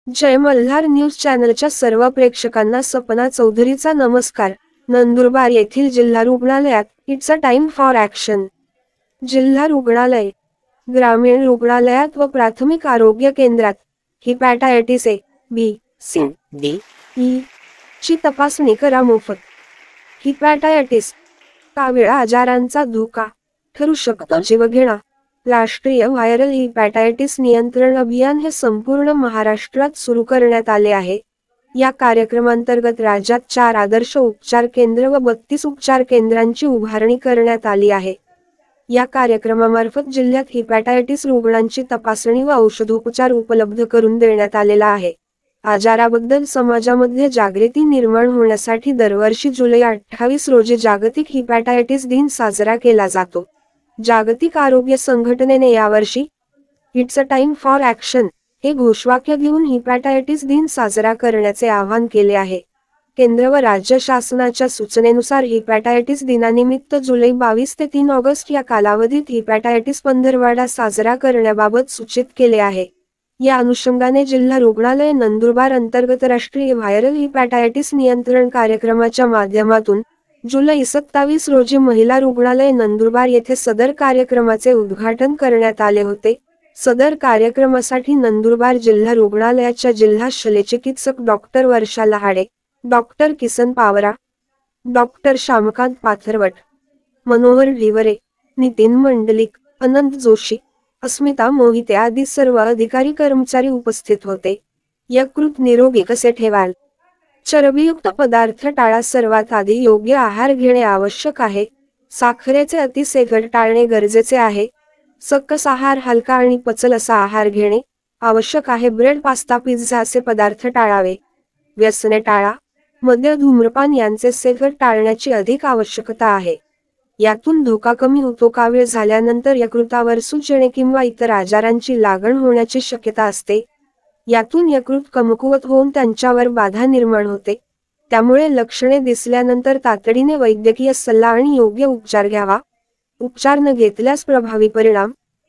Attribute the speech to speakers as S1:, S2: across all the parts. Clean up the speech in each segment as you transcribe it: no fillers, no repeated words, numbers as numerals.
S1: जय Malhar news चॅनलच्या सर्व प्रेक्षकांना सपना चौधरीचा नमस्कार। नंदुरबार येथील जिल्हा रुग्णालयात it's a time for action. जिल्हा रुग्णालय, ग्रामीण रुग्णालयात व प्राथमिक आरोग्य केंद्रात hepatitis A, B, C, D, E ची तपासणी करा मोफत। हिपॅटायटिस कावीळ आजारांचा धोका ठरू शकतो जीवघेणा। राष्ट्रीय व्हायरल हिपॅटायटिस नियंत्रण अभियान हे संपूर्ण महाराष्ट्रात सुरू करण्यात आले आहे। या कार्यक्रमांतर्गत राज्यात 4 आदर्श उपचार केंद्र व 32 उपचार केंद्रांची उभारणी करण्यात आली आहे। या कार्यक्रमामार्फत जिल्ह्यात हिपॅटायटिस रुग्णांची तपासणी व औषधोपचार उपलब्ध करून देण्यात आलेला आहे। आजाराबद्दल समाजामध्ये जागृती निर्माण होण्यासाठी दरवर्षी जुलै 28 रोजी जागतिक हिपॅटायटिस दिन साजरा केला जातो। जागतिक आरोग्य संघटनेने यावर्षी it's a time for action हे घोषवाक्य घेऊन हिपॅटायटिस दिन साजरा करण्याचे आवाहन केले आहे। केंद्र व राज्य शासनाच्या सूचनेनुसार हिपॅटायटिस दिनानिमित्त जुलै 22 ते 3 ऑगस्ट या कालावधीत हिपॅटायटिस पंधरवडा साजरा करण्याबाबत सूचित केले आहे। या अनुषंगाने जिल्हा रुग्णालय नंदुरबार अंतर्गत राष्ट्रीय व्हायरल हिपॅटायटिस नियंत्रण कार्यक्रमाच्या माध्यमातून जुलै 27 रोजी महिला रुग्णालय नंदुरबार येथे सदर कार्यक्रमाचे उद्घाटन करण्यात आले होते। सदर कार्यक्रमासाठी नंदुरबार जिल्हा रुग्णालयाच्या जिल्हा शल्यचिकित्सक doctor Varsha Lahade, doctor Kisan Pawara, doctor Shyamkant Patharwat, Manohar Dhiware, Nitin Mandlik, Anant Joshi, Asmita Mohite आदी सर्व अधिकारी कर्मचारी उपस्थित होते। यकृत निरोगी कसे ठेवाल? चरबीयुक्त पदार्थ टाळा। सर्वात आधी योग्य आहार घेणे आवश्यक आहे। साखरेचे अतिसेवन टाळणे गरजेचे आहे। सकस आहार, हलका आणि पचल असा आहार घेणे आवश्यक आहे। ब्रेड, पास्ता, पिझ्झा असे पदार्थ टाळावे। व्यसने टाळा। मद्य, धूम्रपान यांचे सेवन टाळण्याची अधिक आवश्यकता आहे। यातून धोका कमी होतो। कावीळ झाल्यानंतर यकृतावर सूज येणे किंवा इतर आजारांची लागण होण्याची शक्यता असते। यातून यकृत कमकुवत होऊन त्यांच्यावर बाधा निर्माण होते। त्यामुळे लक्षणे दिसल्यानंतर तातडीने वैद्यकीय सल्ला आणि योग्य उपचार घ्यावा। उपचार न घेतल्यास प्रभावी परिणाम,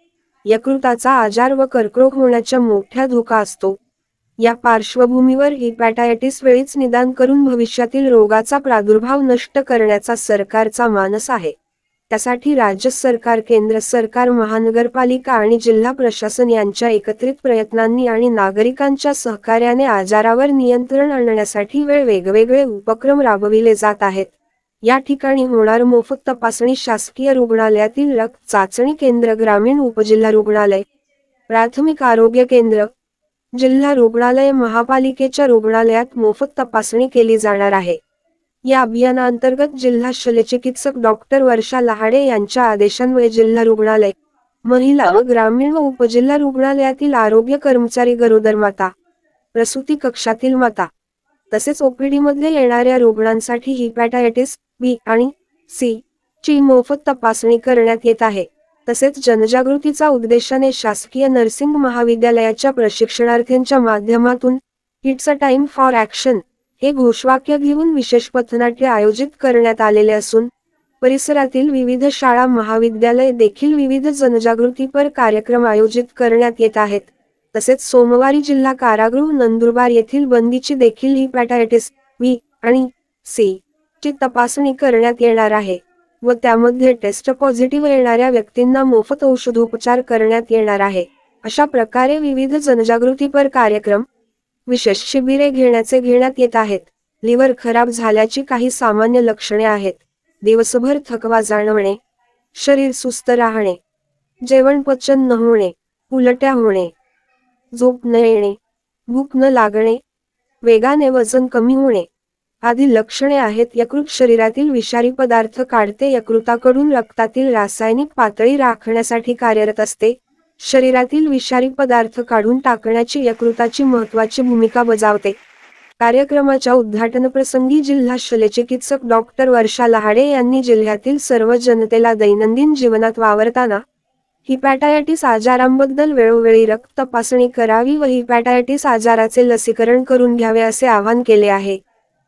S1: यकृताचा आजार व कर्करोग होण्याचा मोठा धोका असतो। या पार्श्वभूमीवर हिपॅटायटिस वेळीच निदान करून भविष्यातील रोगाचा प्रादुर्भाव नष्ट करण्याचा सरकारचा मानस आहे। त्यासाठी राज्य सरकार, केंद्र सरकार, महानगरपालिका आणि जिल्हा प्रशासन यांच्या एकत्रित प्रयत्नांनी आणि नागरिकांच्या सहकार्याने आजारावर नियंत्रण आणण्यासाठी वेगवेगळे उपक्रम राबविले जात आहेत। या ठिकाणी होणार मोफत तपासणी शासकीय रुग्णालयातील रक्त चाचणी केंद्र, ग्रामीण उपजिल्हा रुग्णालय, प्राथमिक आरोग्य केंद्र, जिल्हा रुग्णालय, महापालिकेच्या रुग्णालयात मोफत तपासणी केली जाणार आहे। या अभियानांतर्गत जिल्हा शल्यचिकित्सक डॉक्टर वर्षा लहाडे यांच्या आदेशान्वये जिल्हा रुग्णालय, महिला व ग्रामीण व उपजिल्हा रुग्णालयातील आरोग्य कर्मचारी, गरोदर माता, प्रसूती कक्षातील माता तसेच ओपीडी मध्ये येणाऱ्या रुग्णांसाठी हिपॅटायटिस बी आणि सी ची मोफत तपासणी करण्यात येत आहे। तसेच जनजागृतीचा उद्देशाने शासकीय नर्सिंग महाविद्यालयाच्या प्रशिक्षणार्थींच्या माध्यमातून it's a time for action हे घोषवाक्य घेऊन विशेष पथनाट्य आयोजित करण्यात आलेले असून परिसरातील विविध शाळा, महाविद्यालय देखील विविध जनजागृतीपर कार्यक्रम आयोजित करण्यात येत आहेत। तसेच सोमवारी जिल्हा कारागृह नंदुरबार येथील बंदीची देखील हिपॅटायटिस बी आणि सी ची तपासणी करण्यात येणार आहे व त्यामध्ये टेस्ट पॉझिटिव्ह येणाऱ्या व्यक्तींना मोफत औषधोपचार करण्यात येणार आहे। अशा प्रकारे विविध जनजागृतीपर कार्यक्रम, विशेष शिबिरे घेण्यात येत आहेत। लिव्हर खराब झाल्याची काही सामान्य लक्षणे आहेत: दिवसभर थकवा जाणवणे, शरीर सुस्त राहणे, जेवण पचन न होणे, उलट्या होणे, झोप न येणे, भूक न लागणे, वेगाने वजन कमी होणे आदी लक्षणे आहेत। यकृत शरीरातील विषारी पदार्थ काढते, यकृताकडून रक्तातील रासायनिक पातळी राखण्यासाठी कार्यरत असते। शरीरातील विषारी पदार्थ काढून टाकण्याची यकृताची महत्त्वाची भूमिका बजावते। कार्यक्रमाच्या उद्घाटनप्रसंगी जिल्हा शल्यचिकित्सक डॉक्टर वर्षा लहाडे यांनी जिल्ह्यातील सर्व जनतेला दैनंदिन जीवनात वावरताना हिपॅटायटिस आजारांबद्दल वेळोवेळी रक्त तपासणी करावी व हिपॅटायटिस आजाराचे लसीकरण करून घ्यावे असे आवाहन केले आहे।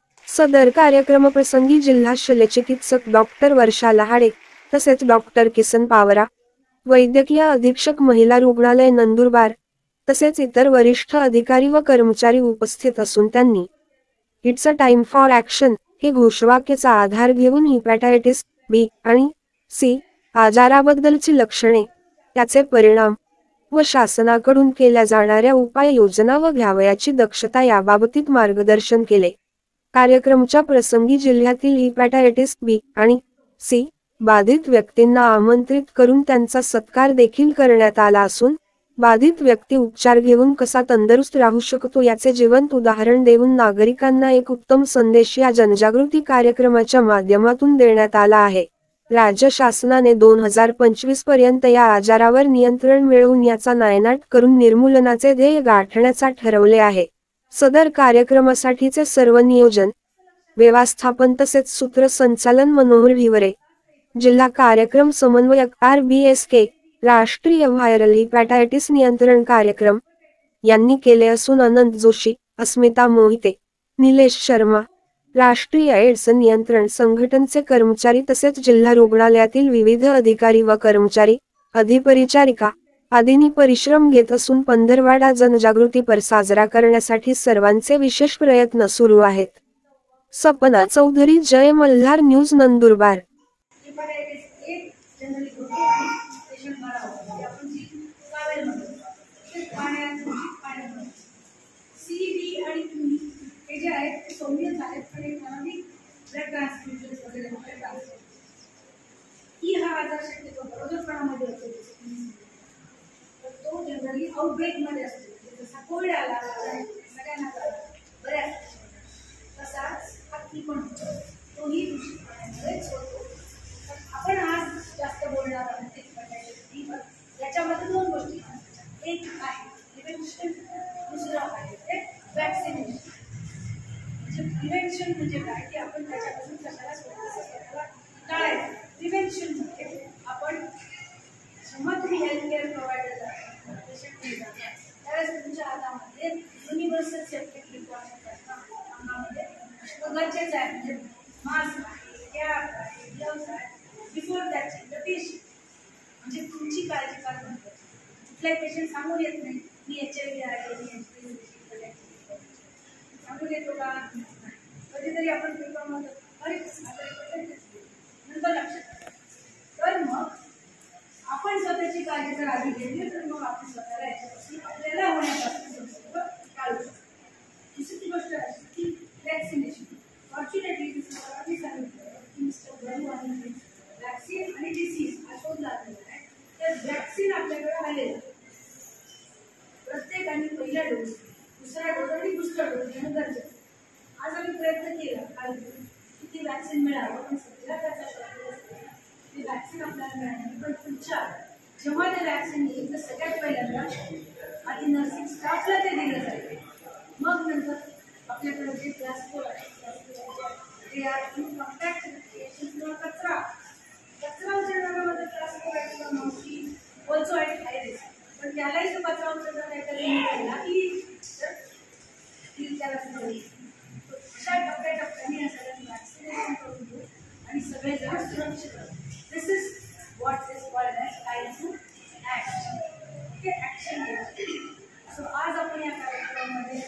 S1: सदर कार्यक्रमप्रसंगी जिल्हा शल्यचिकित्सक डॉक्टर वर्षा लहाडे तसेच डॉक्टर किसन पावरा, वैद्यकीय अधीक्षक, महिला रुग्णालय नंदुरबार तसेच इतर वरिष्ठ अधिकारी व कर्मचारी उपस्थित असून त्यांनी it's a time for action हे घोषवाक्याचा आधार घेऊन हिपॅटायटिस बी आणि सी आजाराबद्दलची लक्षणे, त्याचे परिणाम व शासनाकडून केल्या जाणाऱ्या उपाययोजना व घ्यावयाची दक्षता याबाबतीत मार्गदर्शन केले. कार्यक्रमाच्या प्रसंगी जिल्ह्यातील हिपॅटायटिस बी आणि सी बाधित व्यक्तींना आमंत्रित करून त्यांचा सत्कार देखील करण्यात आला असून बाधित व्यक्ती उपचार घेऊन कसा तंदुरुस्त राहू शकतो याचे जिवंत उदाहरण देऊन नागरिकांना एक उत्तम संदेश या जनजागृती कार्यक्रमाच्या माध्यमातून देण्यात आला आहे. राज्य शासनाने 2025 पर्यंत या आजारावर नियंत्रण मिळवून याचा नायनाट करून निर्मूलनाचे ध्येय गाठण्याचा ठरवले आहे. सदर कार्यक्रमासाठीचे सर्व नियोजन, व्यवस्थापन तसेच सूत्रसंचालन मनोहर ढिवरे, जिल्हा कार्यक्रम समन्वयक RBSK, राष्ट्रीय व्हायरल हिपॅटायटिस नियंत्रण कार्यक्रम यांनी केले असून अनंत जोशी, अस्मिता मोहिते, निलेश शर्मा, राष्ट्रीय एड्स नियंत्रण संघटनेचे कर्मचारी तसेच जिल्हा रुग्णालयातील विविध अधिकारी व कर्मचारी, अधिपरिचारिका आदींनी परिश्रम घेत असून पंधरवडा जनजागृतीपर साजरा करण्यासाठी सर्वांचे विशेष प्रयत्न सुरू आहेत. सपना चौधरी, जय मल्हार न्यूज, नंदुरबार.
S2: तो जनरली आउटब्रेक मध्ये असतो. जसा कोविड आला सगळ्यांना बऱ्याच तसाच हत्ती पण तोही दूषित पाण्यामुळेच होतो. आपण आज जास्त बोलणार आहोत याच्यामध्ये दोन गोष्टी. एक आहे प्रिव्हेन्शन, दुसरं आहे ते वॅक्सिनेशन. म्हणजे प्रिव्हेन्शन म्हणजे काय की आपण त्याच्यापासून कशाला टाळायचं. प्रिव्हेन्शन म्हणजे आपण जेव्हा तुम्ही हेल्थ केअर प्रोव्हायडर त्यावेळेस तुमच्या हातामध्ये युनिव्हर्सल सेफ्टी प्रिकॉशन्स असतात. अंगामध्ये गरजेचं आहे. म्हणजे मास्क आहे, कॅप आहे, ग्लव्स आहे. बिफोर दॅट द पेशंट म्हणजे तुमची काळजी करणं. कुठलाही पेशंट सांगून येत नाही मी HIV आहे, मी HIV सांगून येतो का? कधीतरी आपण पेपरमध्ये अरे नंतर लक्षात. तर मग आपण स्वतःची काळजी जर आधी घेतली तर मग आपण स्वतःला याच्यापासून आपल्याला होण्यापासून टाळू शकतो. दुसरी गोष्ट अशी की वॅक्सिनेशन. फॉर्च्युनेटली आधी सांगितलं की मिस्टर बरू आणि वॅक्सिन आणि डिसीज हा शोध लागलेला आहे. तर वॅक्सिन आपल्याकडे आलेलं प्रत्येकाने पहिला डोस, दुसरा डोस आणि दुसरा डोस घेणं गरजेचं. आज आम्ही प्रयत्न केला की ती वॅक्सिन मिळावं पण सध्या त्याचा ते वॅक्सिन आपल्याला मिळाली. पण पुढच्या जेव्हा ते वॅक्सिन येईल तर सगळ्यात पहिल्यांदा आधी नर्सिंग स्टाफला ते दिलं जाईल. मग नंतर आपल्याकडे जे प्लास्टिक ते कॉन्टॅक्ट किंवा कचरा उचलण्यामध्ये प्लास्टिक मावशी ऑल्सो ॲट हाय रिस्क. पण त्यालाही तो कचरा उचलला नाही तर निघाला की त्याला अशा टप्प्याटप्प्याने या सगळ्यांनी वॅक्सिनेशन करून घेऊ आणि सगळेजण सुरक्षित राहू. This is what is called as time to act. Okay, action घेऊ. सो आज आपण या कार्यक्रमामध्ये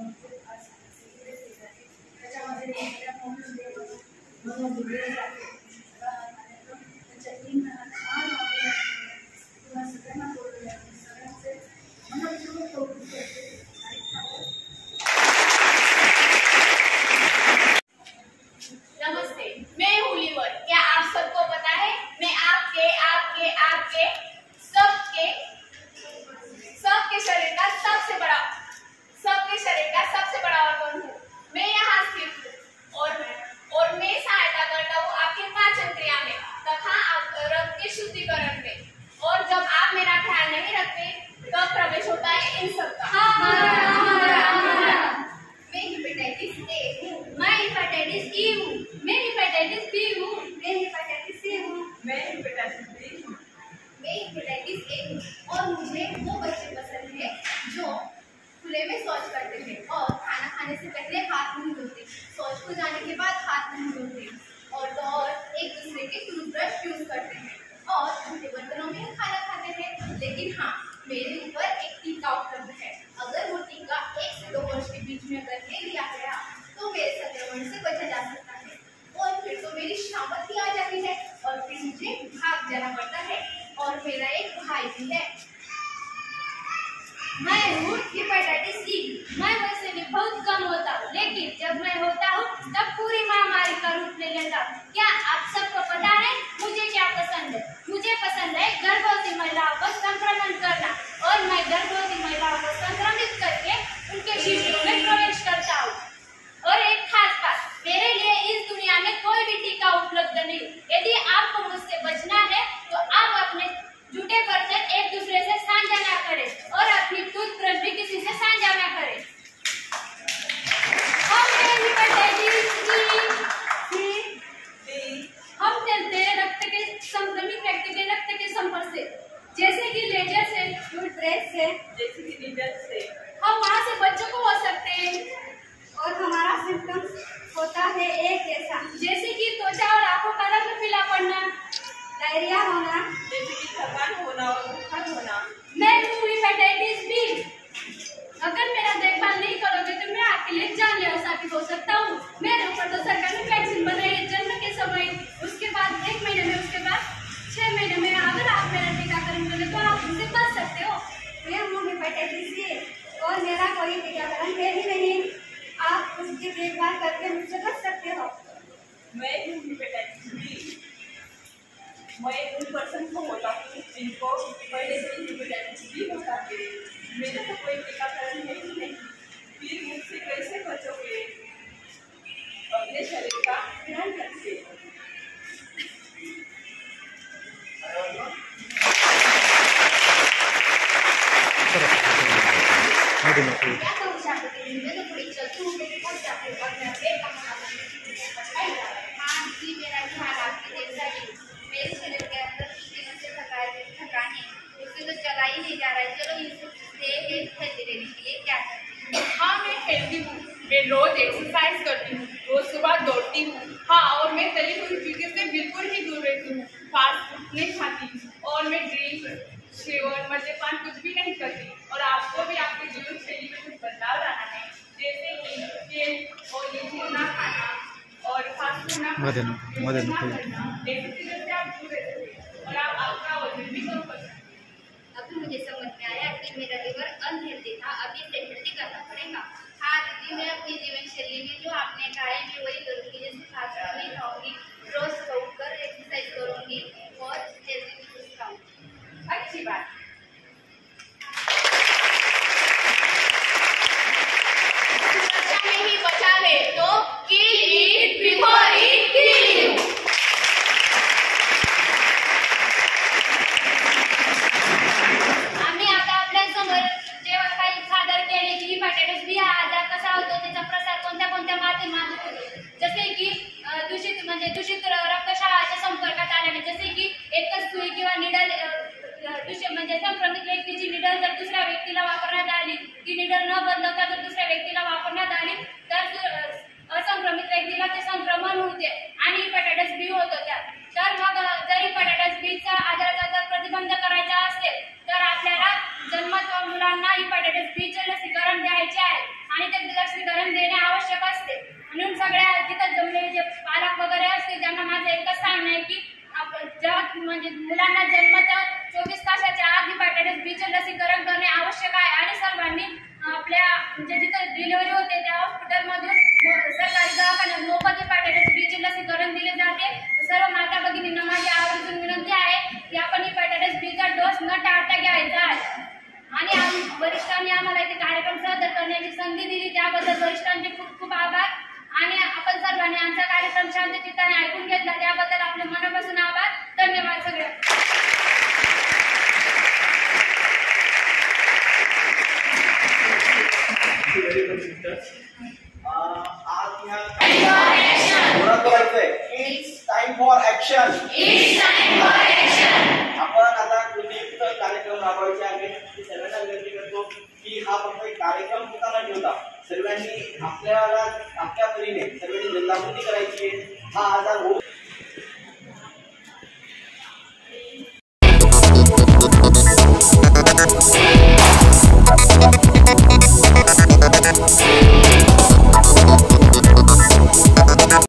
S2: त्याच्यामध्ये मनोज ढिवरे त्यांच्या टीमला छान किंवा सगळ्यांना बोलले सगळ्यांचे मनपूर्वक कौतुक करते.
S3: नमस्ते, मैं हूँ लीवर. क्या आप सबको पता है मैं आपके आपके आपके सबके शरीर का सबसे बड़ा ऑर्गन हूँ. मैं यहाँ स्थित हूँ और मैं सहायता करता हूँ आपके पाचन क्रिया में तथा रक्त के शुद्धिकरण में. और जब आप मेरा ख्याल नहीं रखते तब प्रवेश होता है इन सबका. मैं हेपेटाइटिस ए हूँ, मैं हेपेटाइटिस ई हूँ, मैं हेपेटाइटिस बी हूँ, मैं हेपेटाइटिस सी हूँ, मैं हेपेटाइटिस बी हूँ, मैं हेपेटाइटिस ए हूँ. और मुझे वो बच्चे पसंद है जो खुले में शौच करते हैं और खाना खाने से पहले हाथ नहीं धोते, शौच को जाने के बाद हाथ नहीं धोते और एक दूसरे के टूथब्रश यूज करते हैं और छोटे बर्तनों में खाना खाते हैं. लेकिन हाँ, मेरे ऊपर एक टीका उपलब्ध है. आक्रमण से बचा जा सकता है। और फिर तो मेरी शामत ही आ जाती है और फिर मुझे भाग जाना पड़ता है और मेरा एक भाई भी है। मैं हूँ हेपेटाइटिस सी। मैं वैसे भी बहुत कम होता हूँ, लेकिन जब मैं होता हूँ तब पूरी महामारी का रूप ले लेता हूँ। क्या आप सबको पता है मुझे क्या पसंद है? मुझे पसंद है गर्भवती महिलाओं को संक्रमण करना, और मैं गर्भवती महिलाओं को संक्रमित करके उनके शिशुओं में प्रवेश करता हूँ। और एक खास बात, मेरे लिए इस दुनिया में कोई भी टीका उपलब्ध नहीं। यदि आपको मुझसे बचना है तो आप अपने जूठे बर्तन एक दूसरे से साझा ना करें और अपनी टूथब्रश भी किसी से साझा ना करें। हम चलते हैं रक्त के संक्रमित व्यक्ति के रक्त के संपर्क से, जैसे कि लेजर से, टूथब्रश से, हम वहाँ से बच्चों को हो सकते हैं और हमारा सिम्टम्स होता है एक जैसा, जैसे कि त्वचा और आंखों का रंग पीला पड़ना, डायरिया होना,
S4: जैसे कि थकान होना और बुखार होना।
S3: मैं हूँ हेपेटाइटिस बी। अगर मेरा देखभाल नहीं करोगे तो मैं आपके लिए जानलेवा साबित हो सकता हूँ। मेरे ऊपर तो सरकार ने वैक्सीन बनाई है जन्म के समय, उसके बाद 1 महीने में, उसके बाद 6 महीने में। अगर आप मेरा टीकाकरण करें तो आप मुझसे बच सकते हो। मैं हूँ हेपेटाइटिस सी और मेरा कोई टीकाकरण है ही नहीं। आप उसकी देखभाल करके मुझसे बच सकते हो।
S4: मैं हूँ हेपेटाइटिस बी। मैं उन पर्सन को होता हूँ जिनको पहले से हेपेटाइटिस बी होता है। मेरा तो कोई टीकाकरण है ही नहीं, फिर मुझसे कैसे बचोगे? अपने शरीर का ध्यान रखिए।
S3: क्या कहूँ शाकुती, मैं तो थोड़ी चलती हूँ लेकिन थक जाती हूँ और मैं पेट का हाँ जी, मेरा ध्यान आपकी जैसा ही। मेरे शरीर के अंदर दिनों से थकान है, उससे तो चला ही नहीं जा रहा है। चलो इससे धीरे धीरे क्या करते हैं?
S4: हाँ, मैं हेल्दी हूँ। मैं रोज एक्सरसाइज करती हूँ, रोज सुबह दौड़ती हूँ। हाँ, और मैं तली हुई चीज़ों से बिल्कुल ही दूर रहती हूँ। फास्ट फूड नहीं खाती और मैं ड्रिंक, शेवर, मद्यपान कुछ भी नहीं करती। और आपको भी आपके जीवन शैली में कुछ बदलाव लाना है, जैसे कि तेल और ये चीज ना खाना और फास्ट फूड ना करना, जैसे चीज़ों से आप दूर रहते और आप आपका वजन भी कम कर सकते।
S3: अभी मुझे समझ में आया कि मेरा लिवर अनहेल्दी था, अभी इसे हेल्दी करना पड़ेगा। हाँ दीदी, मैं अपनी जीवन शैली में जो आपने कहा है मैं वही करूँगी। जैसे फास्ट फूड नहीं खाऊंगी, रोज सुबह उठकर एक्सरसाइज करूँगी और हेल्दी फूड खाऊंगी।
S4: अच्छी बात।
S3: बचा नहीं बचा ले तो kill it before it kill you। आम्ही आता आपल्या समोर जेव्हा काही सादर केले की हेपेटाइटिस बी हा आजार कसा होतो, त्याचा प्रसार कोणत्या कोणत्या माध्यमातून होतो, जसे की दूषित रक्तशाळाच्या संपर्कात आल्याने, जसे की एकच सुई किंवा निडल संक्रमित व्यक्तीची निडल जर दुसऱ्या व्यक्तीला वापरण्यात आली, ती निडल न बदलता जर दुसऱ्या व्यक्तीला वापरण्यात आली तर असंक्रमित व्यक्तीला ते संक्रमण होते आणि हेपेटाइटिस बी होतो त्यात। तर मग जर हेपेटाइटिस बीचा आजाराचा जर प्रतिबंध करायचा असेल तर आपल्याला जन्मत मुलांना हेपेटाइटिस बीचे लसीकरण द्यायचे आहे आणि ते लसीकरण देणे आवश्यक असते। म्हणून सगळ्या तिथं जमलेले जे पालक वगैरे असतील त्यांना माझं एकच सांगणं आहे की मुलांना जन्मत 24 तासाच्या आत हेपेटाइटिस बीचे लसीकरण करणे आवश्यक आहे आणि सर्वांनी आपल्या जिथे डिलिव्हरी होते त्या हॉस्पिटलमधून सरकारी दवाखान्यात मोफत हेपेटाइटिस बीचे लसीकरण दिले जाते। सर्व माता भगिनींना माझी आवर्जून विनंती आहे की आपण हेपेटाइटिस बीचा डोस न टाळता घ्यायचा आहे। आणि वरिष्ठांनी आम्हाला इथे कार्यक्रम सादर करण्याची संधी दिली त्याबद्दल वरिष्ठांचे खूप खूप आभार। आणि आपण सर्वांनी आमचा कार्यक्रम शांतचित्ताने ऐकून घेतला त्याबद्दल आपले मनापासून आभार। धन्यवाद सगळ्यांना।
S5: It's time for action. आपण आता कृतीयुक्त कार्यक्रम राबवायचे आहे। सर्वांना विनंती करतो की हा फक्त एक कार्यक्रम होता न ठेवता सर्वांनी आपल्या परीने सर्वांनी जनजागृती करायची आहे। हा आजार